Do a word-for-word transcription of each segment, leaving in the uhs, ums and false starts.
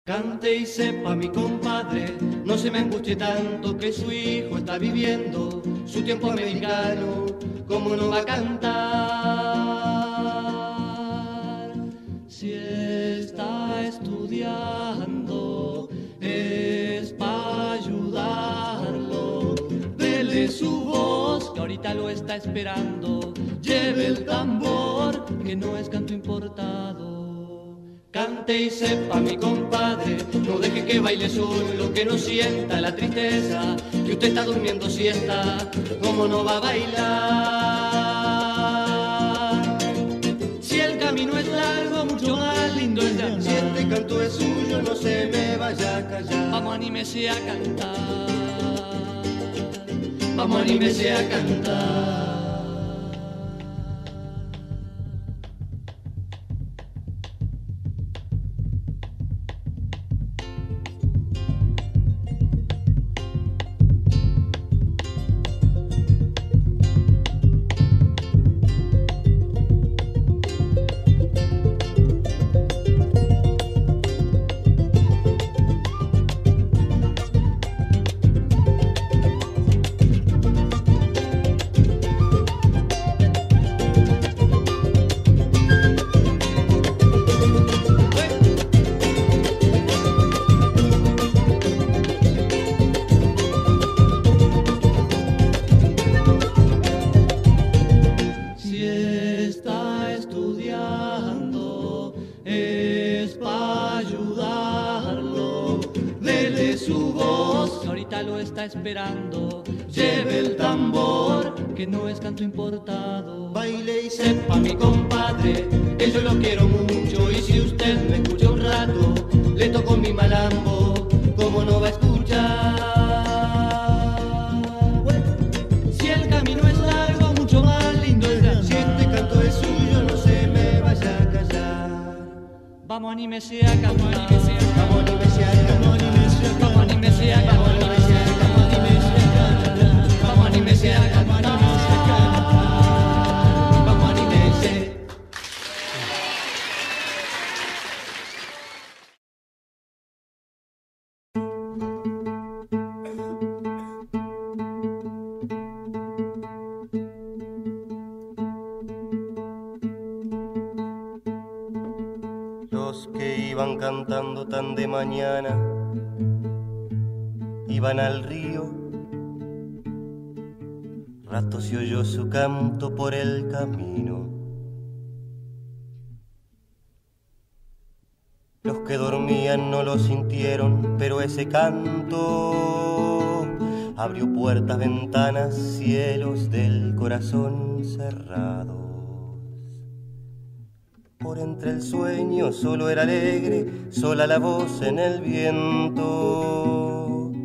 Cante y sepa mi compadre, no se me angustie tanto que su hijo está viviendo su tiempo americano, ¿cómo no va a cantar? Si está estudiando es para ayudarlo, dele su voz que ahorita lo está esperando, lleve el tambor que no es canto importado. Cante y sepa mi compadre, no deje que baile solo, que no sienta la tristeza, que usted está durmiendo siesta, ¿cómo no va a bailar? Si el camino es largo, mucho más lindo es de andar. Si este canto es suyo, no se me vaya a callar. Vamos, anímese a cantar, vamos, anímese a cantar. Esperando, lleve el tambor que no es canto importado. Baile y sepa mi compadre que yo lo quiero mucho, y si usted me escucha un rato le toco mi malambo, ¿cómo no va a escuchar? Si el camino es largo, mucho más lindo es andar. Si este canto es suyo, no se me vaya a callar. Vamos, anímese a cantar, vamos, anímese a cantar, vamos, anímese a cantar, vamos, anímese a cantar. Los que iban cantando tan de mañana iban al río, rato se oyó su canto por el camino. Los que dormían no lo sintieron, pero ese canto abrió puertas, ventanas, cielos del corazón cerrados. Por entre el sueño solo era alegre, sola la voz en el viento.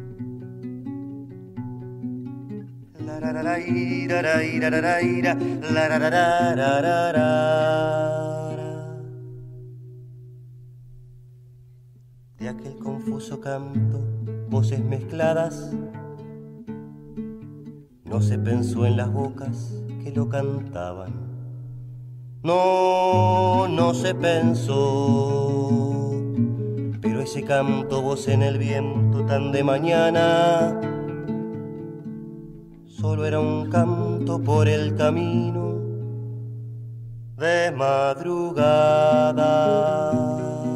La ra ra ra ira ra ira ra ra ira, la ra ra ra ra ra ra. De aquel confuso canto, voces mezcladas, no se pensó en las bocas que lo cantaban. No, no se pensó, pero ese canto, voz en el viento tan de mañana, solo era un canto por el camino de madrugada.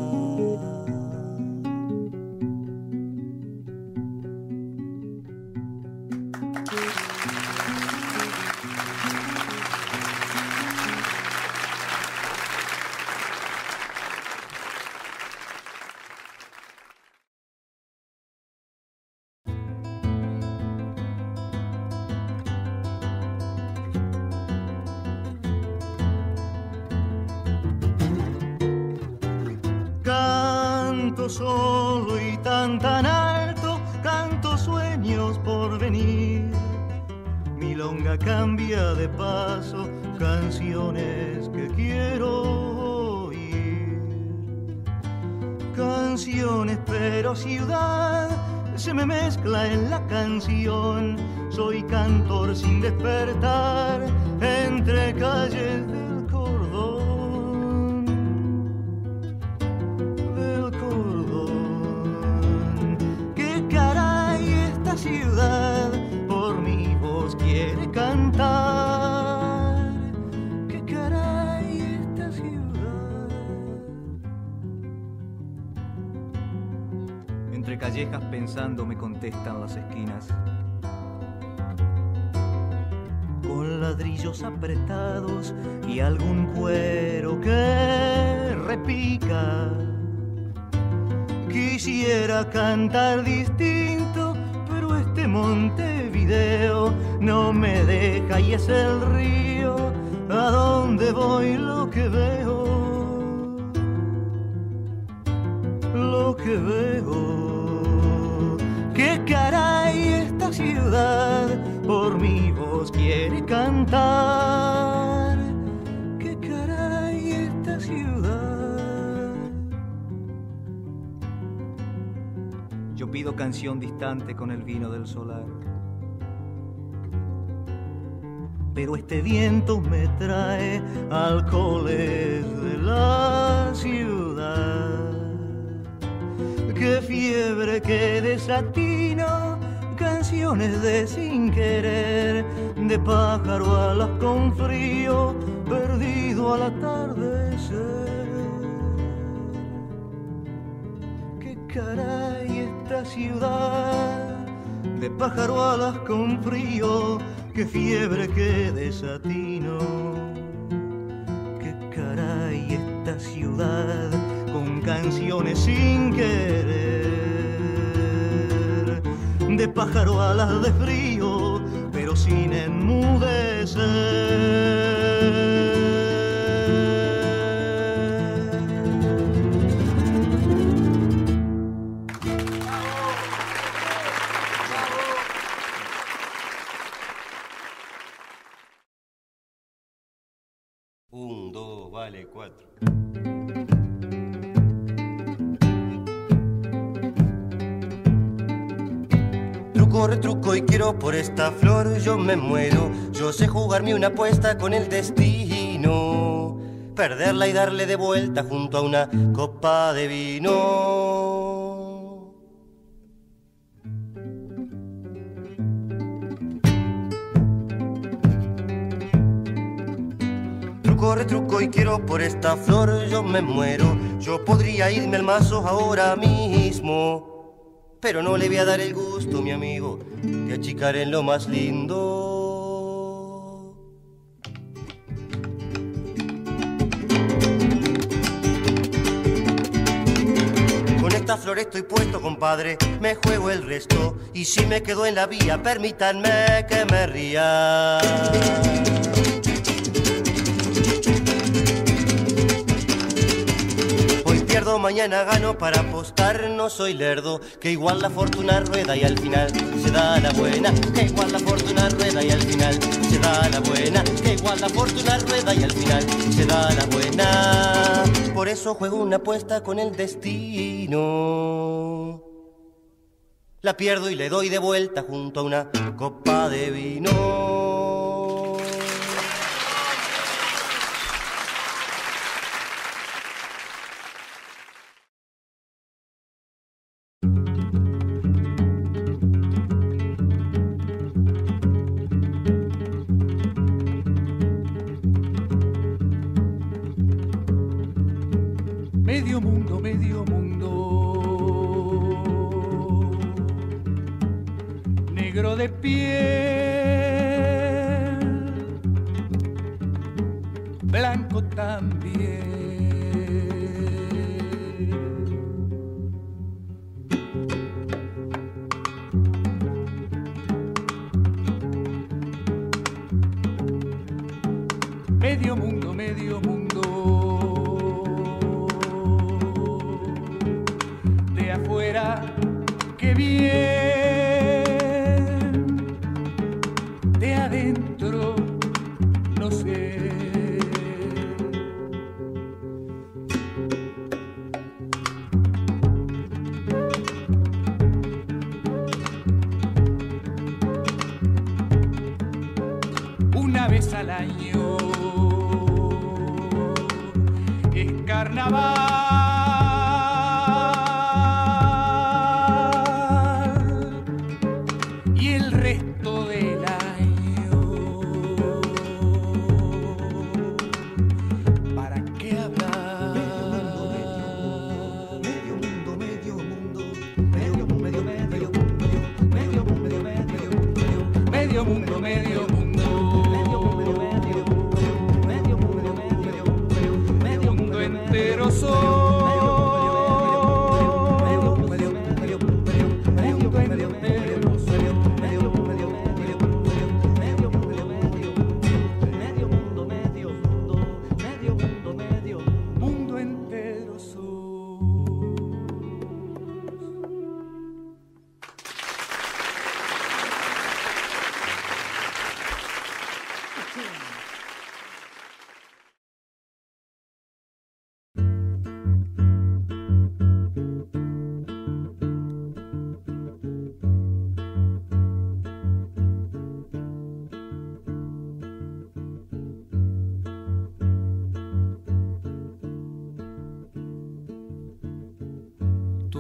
Solo y tan tan alto, canto sueños por venir. Milonga cambia de paso, canciones que quiero oír. Canciones pero ciudad se me mezcla en la canción. Soy cantor sin despertar entre calles del cordón. Entre callejas pensando me contestan las esquinas. Con ladrillos apretados y algún cuero que repica. Quisiera cantar distinto, pero este Montevideo no me deja y es el río a donde voy lo que veo, lo que veo. Qué caray esta ciudad por mi voz quiere cantar. Qué caray esta ciudad. Yo pido canción distante con el vino del solar, pero este viento me trae alcoholes de la ciudad. Qué fiebre, qué desatino, canciones de sin querer, de pájaro alas con frío, perdido al atardecer. Qué caray esta ciudad, de pájaro alas con frío, qué fiebre, qué desatino. Qué caray esta ciudad, con canciones sin querer, de pájaro alas de frío, pero sin enmudecer. Un, dos, vale, cuatro. Truco, retruco y quiero por esta flor, yo me muero. Yo sé jugarme una apuesta con el destino, perderla y darle de vuelta junto a una copa de vino. Truco, retruco y quiero por esta flor, yo me muero. Yo podría irme al mazo ahora mismo, pero no le voy a dar el gusto, mi amigo, de achicar en lo más lindo. Con esta flor estoy puesto, compadre, me juego el resto. Y si me quedo en la vía, permítanme que me ría. Pierdo, mañana gano, para apostar no soy lerdo. Que igual la fortuna rueda y al final se da la buena. Que igual la fortuna rueda y al final se da la buena. Que igual la fortuna rueda y al final se da la buena. Por eso juego una apuesta con el destino. La pierdo y le doy de vuelta junto a una copa de vino. Medio mundo, medio mundo, negro de piel, blanco también. Medio mundo, medio mundo. Afuera, qué bien, de adentro, no sé. Una vez al año es carnaval. Medio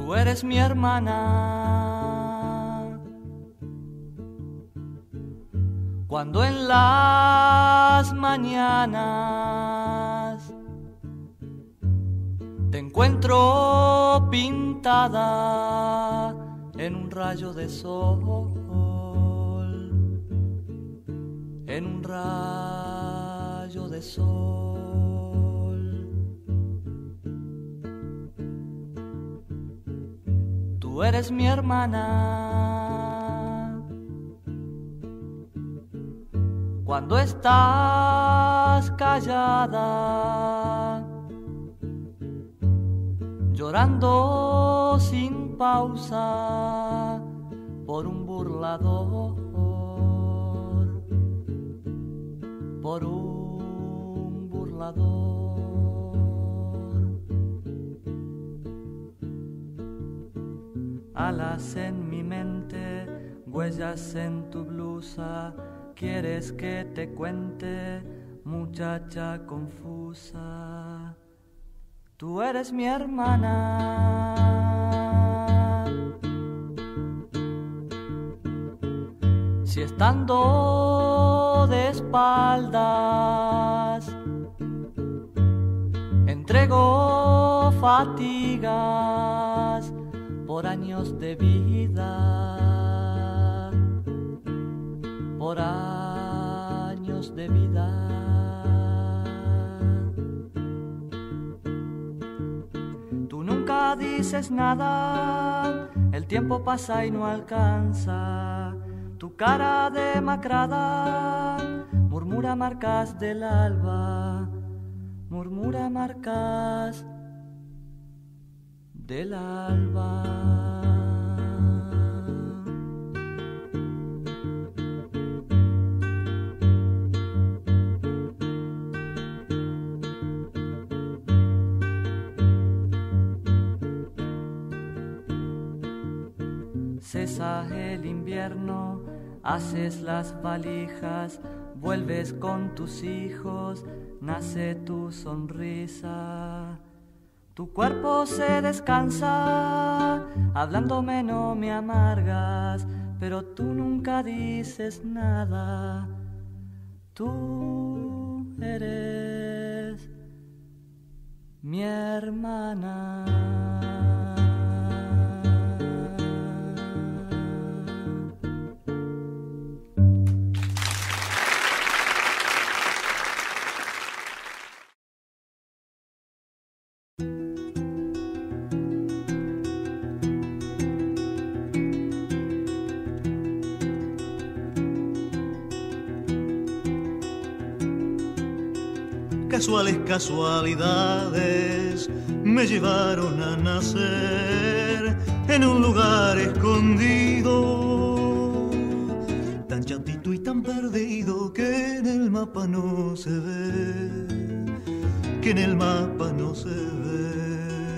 Tú eres mi hermana. Cuando en las mañanas te encuentro pintada en un rayo de sol, en un rayo de sol. Tú eres mi hermana. Cuando estás callada, llorando sin pausa por un burlador, por un burlador. Alas en mi mente, huellas en tu blusa. ¿Quieres que te cuente, muchacha confusa? Tú eres mi hermana. Si estando de espaldas entrego fatigas por años de vida, por años de vida. Tú nunca dices nada, el tiempo pasa y no alcanza. Tu cara demacrada murmura marcas del alba, murmura marcas del alba. Cesa el invierno, haces las valijas, vuelves con tus hijos, nace tu sonrisa. Tu cuerpo se descansa, hablándome no me amargas, pero tú nunca dices nada. Tú eres mi hermana. Casuales casualidades me llevaron a nacer en un lugar escondido, tan chatito y tan perdido que en el mapa no se ve, que en el mapa no se ve.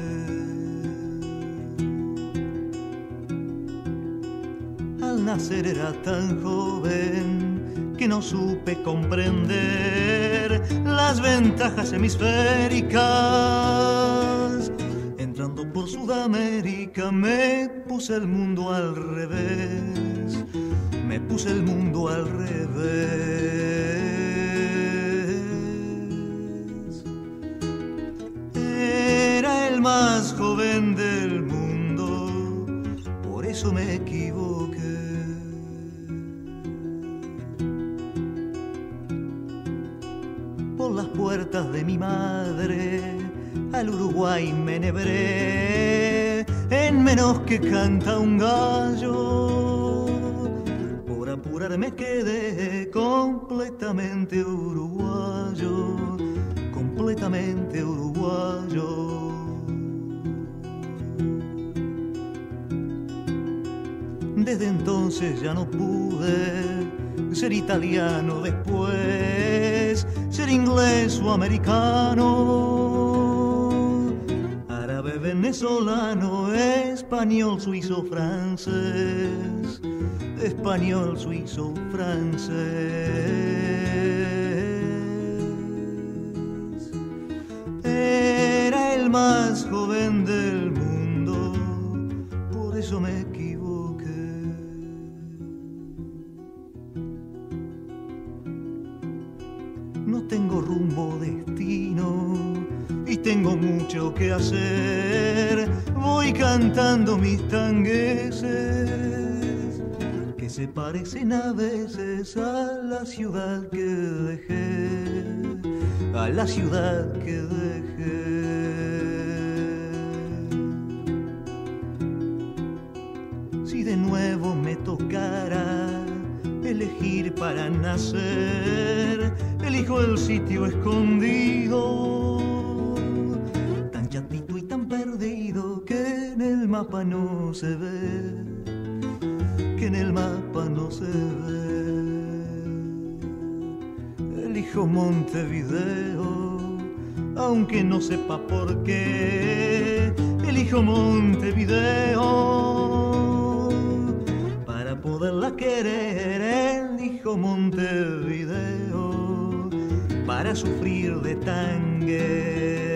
Al nacer era tan joven que no supe comprender las ventajas hemisféricas. Entrando por Sudamérica me puse el mundo al revés, me puse el mundo al revés. Era el más joven del mundo, por eso me equivoqué. Por las puertas de mi madre al Uruguay me enhebré en menos que canta un gallo. Por apurarme quedé completamente uruguayo, completamente uruguayo. Desde entonces ya no pude ser italiano, después ser inglés o americano, árabe, venezolano, español, suizo, francés, español, suizo, francés. Era el más joven del mundo, que hacer, voy cantando mis tangueses, que se parecen a veces a la ciudad que dejé, a la ciudad que dejé. Si de nuevo me tocara elegir para nacer, elijo el sitio escondido, tan chatito y tan perdido que en el mapa no se ve, que en el mapa no se ve. Elijo Montevideo, aunque no sepa por qué, elijo Montevideo para poderla querer, elijo Montevideo para sufrir de tangue.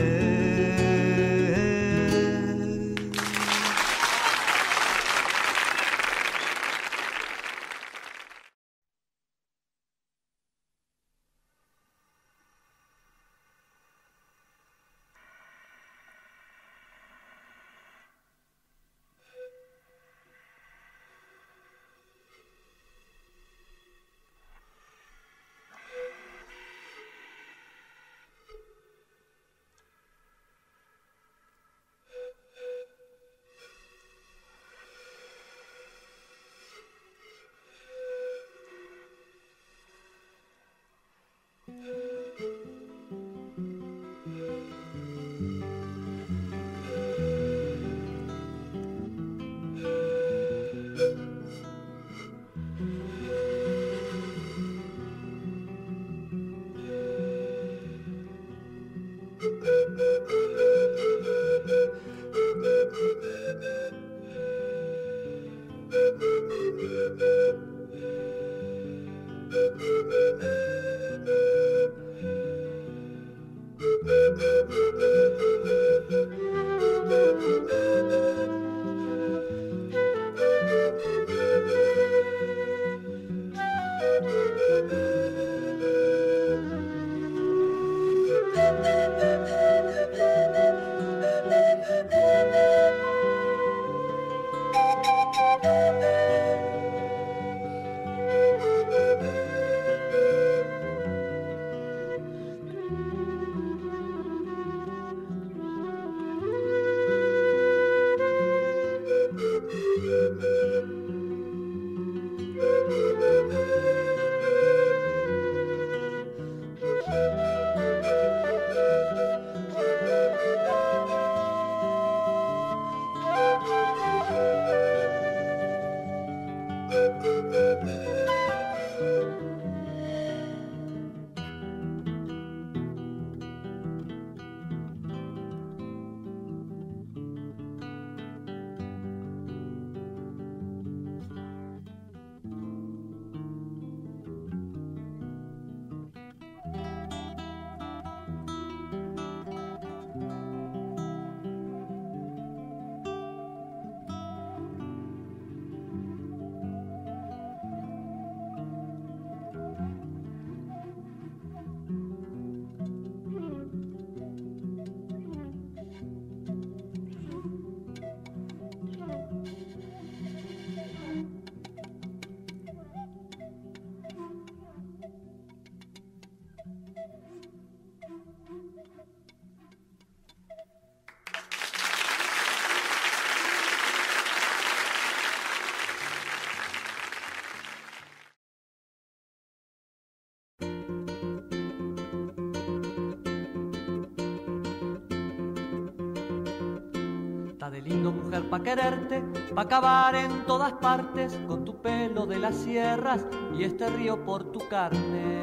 De lindo mujer pa' quererte, pa' acabar en todas partes, con tu pelo de las sierras y este río por tu carne.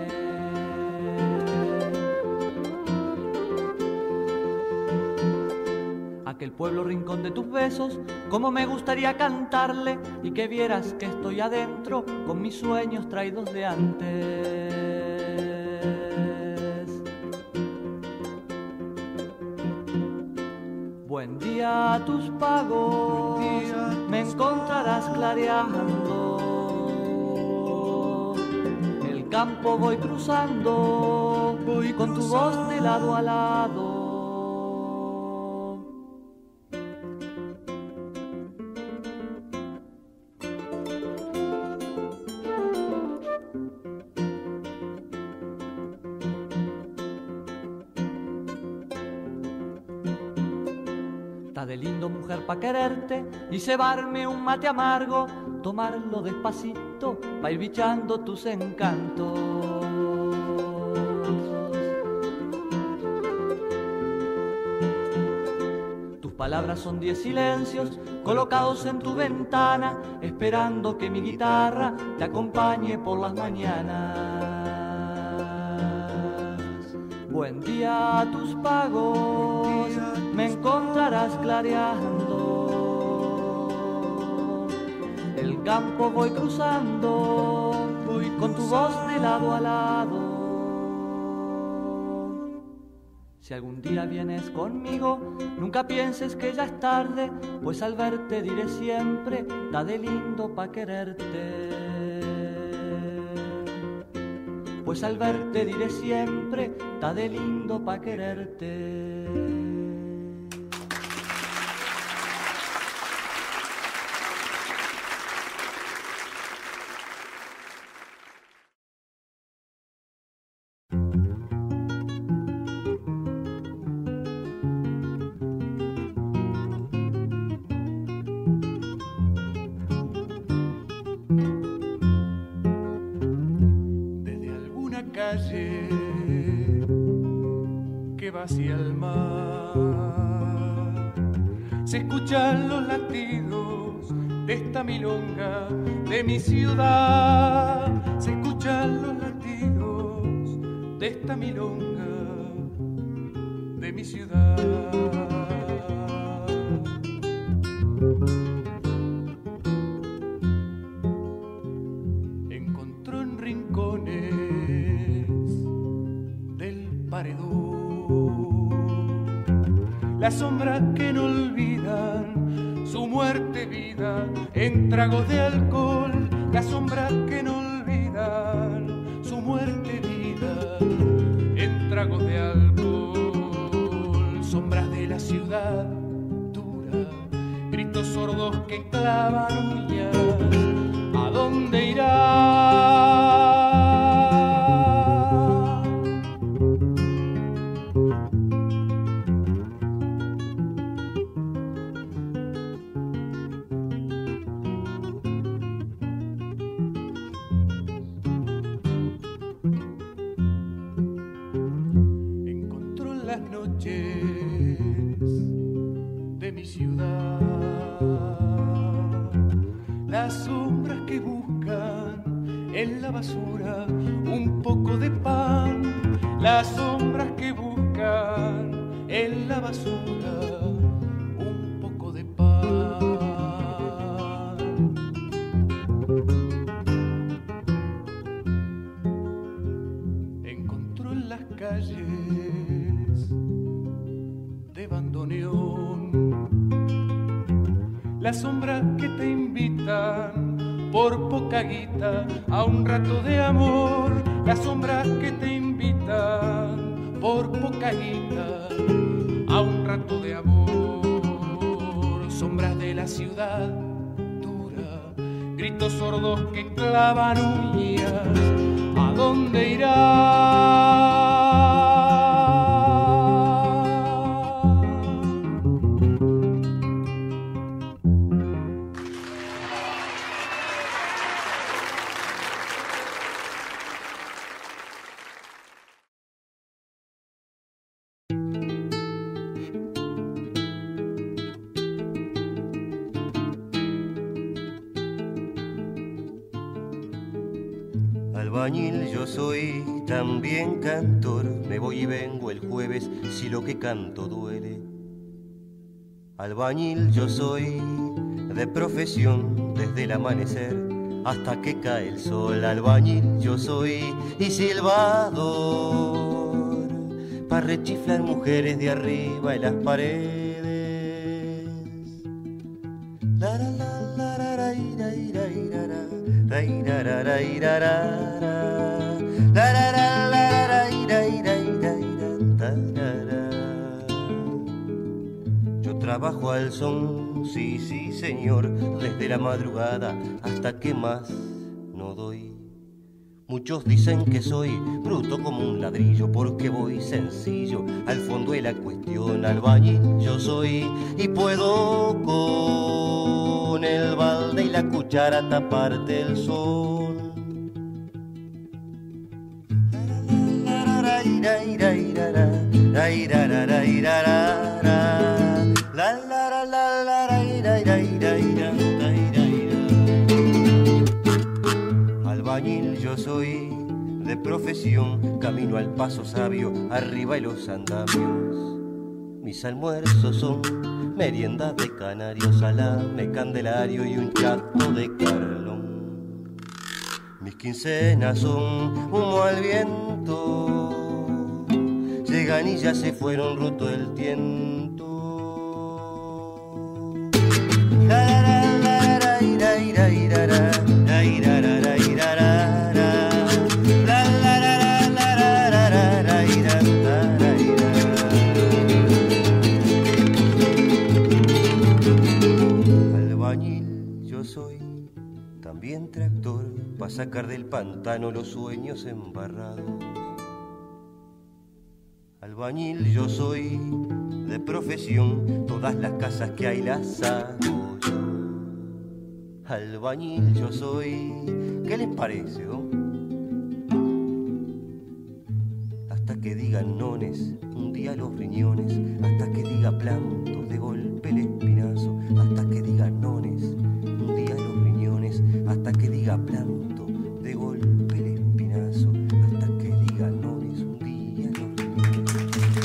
Aquel pueblo rincón de tus besos, como me gustaría cantarle, y que vieras que estoy adentro con mis sueños traídos de antes. Buen día a tus pagos, me encontrarás clareando. El campo voy cruzando, voy con tu voz de lado a lado. de lindo mujer pa' quererte y cebarme un mate amargo, tomarlo despacito pa' ir bichando tus encantos. Tus palabras son diez silencios colocados en tu ventana, esperando que mi guitarra te acompañe por las mañanas. Buen día a tus pagos, me encontrarás clareando. El campo voy cruzando, voy con tu voz de lado a lado. Si algún día vienes conmigo, nunca pienses que ya es tarde, pues al verte diré siempre, da de lindo pa' quererte. Pues al verte diré siempre, está de lindo pa' quererte. Que va hacia el mar, se escuchan los latidos de esta milonga de mi ciudad, se escuchan los latidos de esta milonga de mi ciudad. Encontró en rincones las sombras que no olvidan su muerte vida en tragos de alcohol, las sombras que no olvidan su muerte vida en tragos de alcohol, sombras de la ciudad dura, gritos sordos que clavan uñas, ¿a dónde irá? En la basura un poco de pan, las sombras que buscan en la basura un poco de pan. Encontró en las calles de bandoneón las sombras que te invitan por poca guita a un rato de amor, las sombras que te invitan por poca guita a un rato de amor, sombras de la ciudad dura, gritos sordos que clavan uñas, ¿a dónde irá? Albañil yo soy, también cantor, me voy y vengo el jueves si lo que canto duele. Albañil yo soy, de profesión, desde el amanecer hasta que cae el sol. Albañil yo soy y silbador, pa' rechiflar mujeres de arriba en las paredes. La, la, la, la, la, la, ira, ira, ira, ra. Yo trabajo al son, sí, sí, señor, desde la madrugada hasta que más no doy. Muchos dicen que soy bruto como un ladrillo porque voy sencillo al fondo de la cuestión. Albañil yo soy y puedo con el balde y la cuchara taparte el sol. Albañil yo soy de profesión, camino al paso sabio, arriba de los andamios. Mis almuerzos son merienda de canarios, salame, candelario y un chato de carlón. Mis quincenas son humo al viento, llegan y ya se fueron roto el tiento. La, la, la, la, la, ira, ira, ira, la, la, ira, la, la, ira, la, la, la, la, la, la, la, la, la, la, ira, la, la, ira. Albañil yo soy, también tractor, pa' sacar del pantano los sueños embarrados. Albañil yo soy, de profesión, todas las casas que hay las hago yo. Albañil yo soy, ¿qué les parece, oh? Hasta que digan nones, un día los riñones, hasta que diga planto, de golpe el espinazo, hasta que diga nones, un día los riñones, hasta que diga planto, de golpe el espinazo, hasta que diga nones, un día los riñones.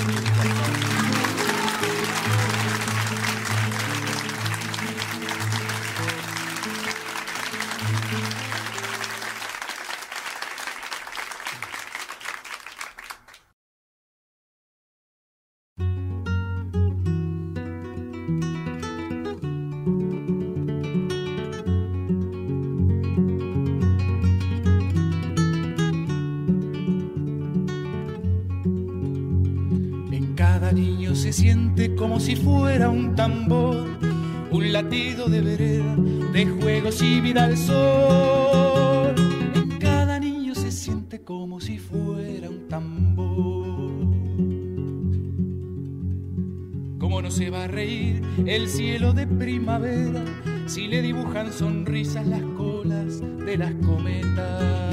Se siente como si fuera un tambor, un latido de vereda, de juegos y vida al sol. En cada niño se siente como si fuera un tambor. ¿Cómo no se va a reír el cielo de primavera si le dibujan sonrisas las colas de las cometas?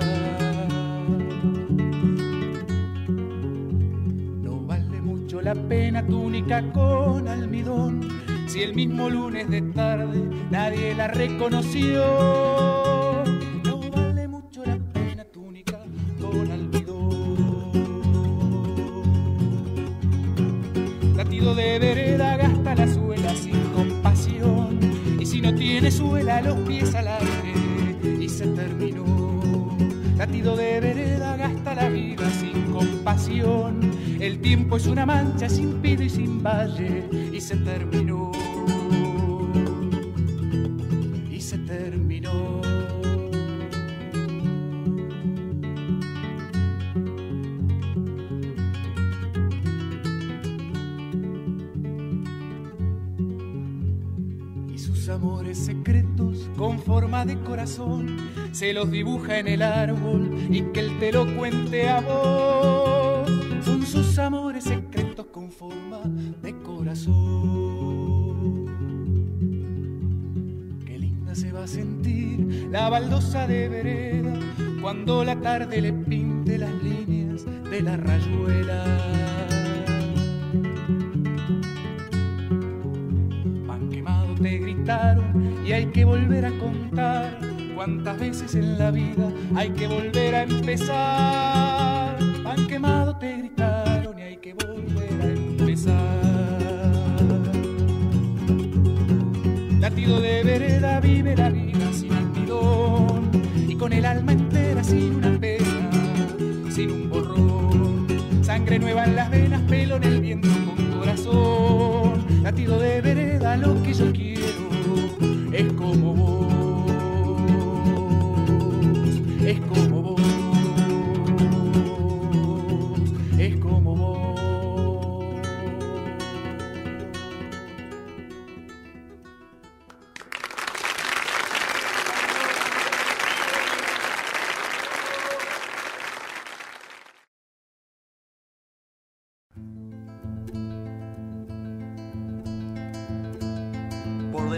La pena túnica con almidón, si el mismo lunes de tarde nadie la reconoció. No vale mucho la pena túnica con almidón. Latido de vereda gasta la suela sin compasión, y si no tiene suela los pies al aire y se terminó. Latido de vereda gasta la vida sin compasión. El tiempo es una mancha sin pido y sin valle, y se terminó, y se terminó. Y sus amores secretos con forma de corazón se los dibuja en el árbol y que él te lo cuente a vos. Son sus amores secretos con forma de corazón. Qué linda se va a sentir la baldosa de vereda cuando la tarde le pinte las líneas de la rayuela. Pan quemado te gritaron y hay que volver a contar cuántas veces en la vida hay que volver a empezar. Pan quemado te gritaron y hay que volver a empezar. Latido de vereda vive la vida sin almidón y con el alma entera sin una pena, sin un borrón. Sangre nueva en las venas, pelo en el viento con corazón. Latido de vereda, lo que yo quiero es como vos, es como vos. Es como vos.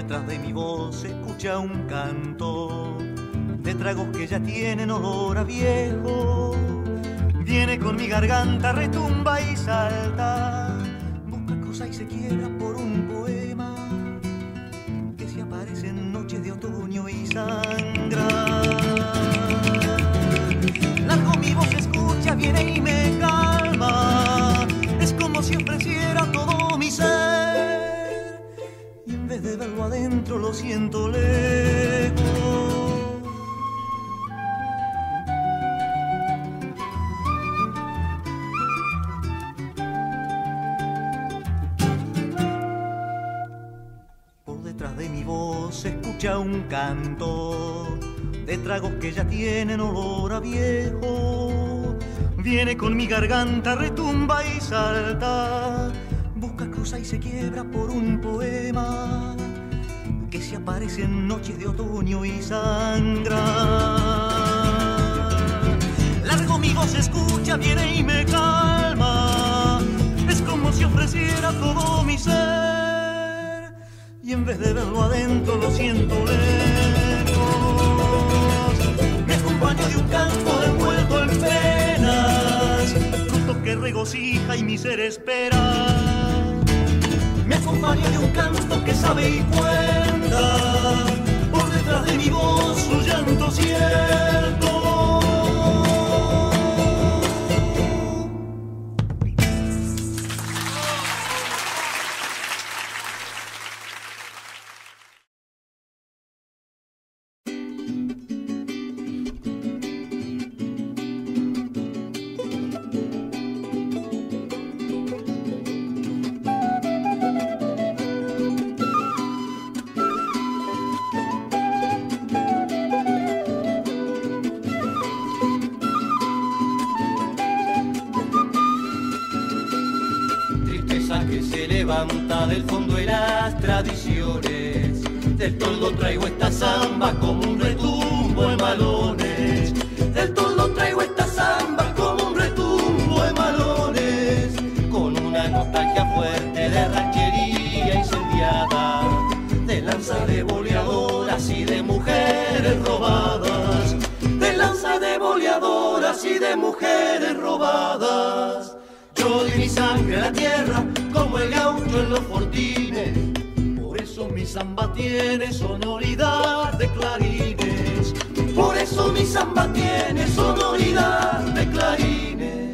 detrás de mi voz se escucha un canto de tragos que ya tienen olor a viejo. Viene con mi garganta, retumba y salta, busca, cruza y se quiebra por un poema que se aparece en noches de otoño y sangra. Largo mi voz, escucha, viene y me calma, es como si ofreciera todo mi ser, y en vez de verlo adentro lo siento lejos. Se escucha un canto de tragos que ya tienen olor a viejo. Viene con mi garganta, retumba y salta, busca, cruza y se quiebra por un poema que se aparece en noches de otoño y sangra. Largo mi voz, escucha, viene y me calma, es como si ofreciera todo mi ser, y en vez de verlo adentro lo siento lejos. Me acompaño de un canto envuelto en penas, fruto que regocija y mi ser espera. Me acompaño de un canto que sabe y cuenta, por detrás de mi voz su llanto cierto. Levanta del fondo de las tradiciones, del toldo traigo esta samba como un retumbo de malones, del toldo traigo esta samba como un retumbo de malones, con una nostalgia fuerte de ranchería incendiada, de lanza de boleadoras y de mujeres robadas, de lanza de boleadoras y de mujeres robadas. Yo di mi sangre a la tierra como el gaucho en los fortines, por eso mi samba tiene sonoridad de clarines, por eso mi samba tiene sonoridad de clarines.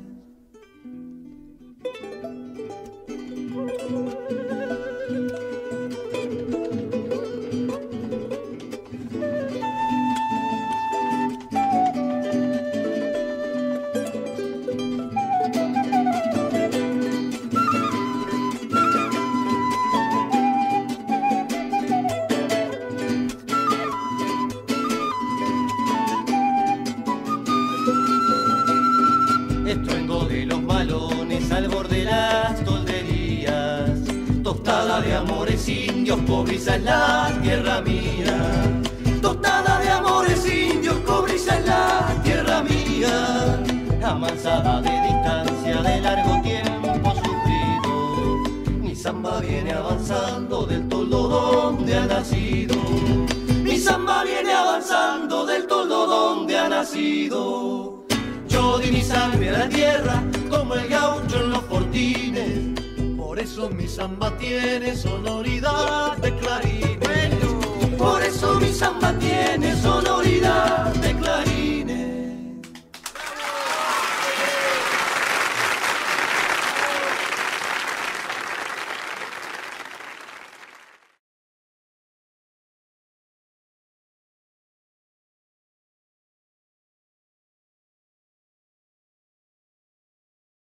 Estruendo de los malones al borde de las tolderías, tostada de amores indios, cobriza es la tierra mía, tostada de amores indios, cobriza es la tierra mía, amansada de distancia, de largo tiempo sufrido, mi samba viene avanzando del toldo donde ha nacido, mi samba viene avanzando del toldo donde ha nacido. Yo di mi sangre a la tierra como el gaucho en los fortines, por eso mi samba tiene sonoridad de clarines.